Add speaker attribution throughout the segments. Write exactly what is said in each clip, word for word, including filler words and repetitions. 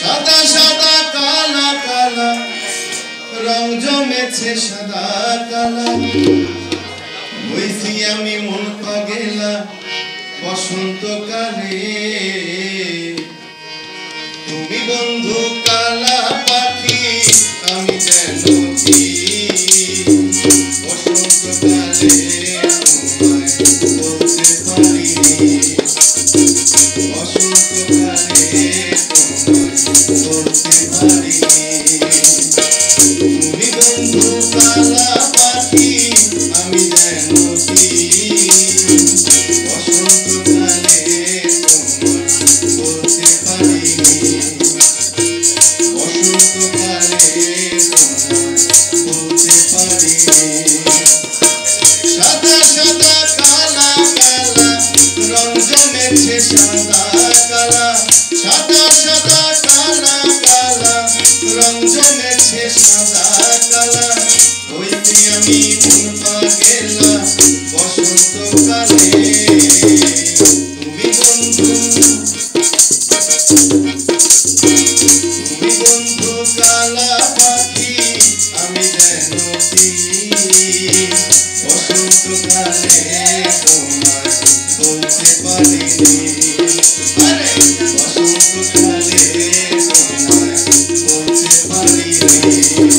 Speaker 1: সাদা সাদা কালা কালা রং জমেছে সাদা কালা হইছি আমি মন পাগেলা বসন্তকালে তুমি বন্ধু কালা পাখি আমি যেন কি বসন্তকালে তোমায় বলতে পারিনি বসন্তকালে তোমায় বলতে পারিনি তুমি বন্ধু কালা পাখি আমি যেন কি বসন্তকালে তোমায় বলতে পারিনি বসন্তকালে তোমায় বলতে পারিনি সাদা সাদা কালা কালা রং জমেছে সাদা কালা সাদা সাদা কালা কালা রং জমেছে সাদা কালা হইতে আমি মন পাগেলা বসন্তকালে তুমি বন্ধু তুমি বন্ধু কালা পাখি আমি যেন কি বসন্তকালে তোমায় বলতে পারিনি আরে বসন্তকালে তোমায় বলতে পারিনি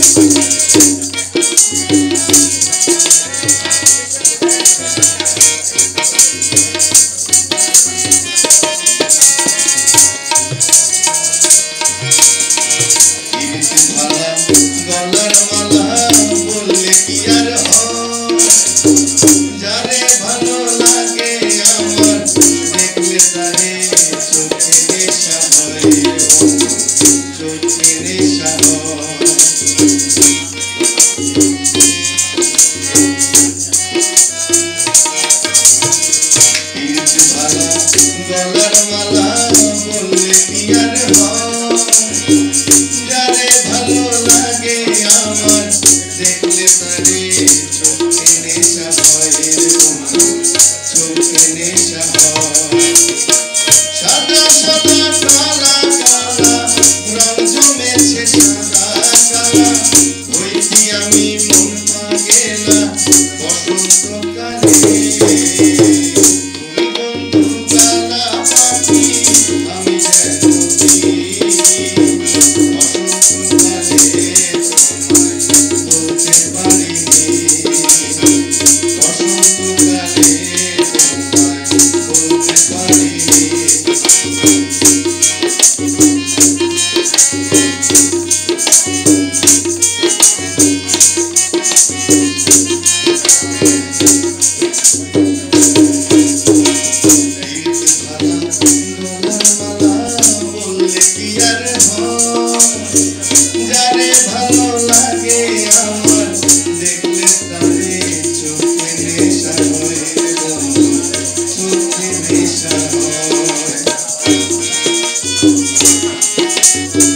Speaker 1: গলার মালা বললে কি আর যারে ভালো লাগে আমার দেখলে তারে চোখে নেশা হয় চোখে নেশা গলার মালা বললে কি আর যারে ভালো লাগে আমার দেখলে তারে চোখে নেশা হয় চোখে নেশা হয় সাদা সাদা কালা কালা রং জমেছে সাদা কালা হইছি আমি মন পাগেলা বসন্তকালে তুমি বন্ধু কালা পাখি আমি যেন কি যারে ভালো লাগে আমার দেখলে তারে চোখে নেশা হয় চোখে নেশা হয়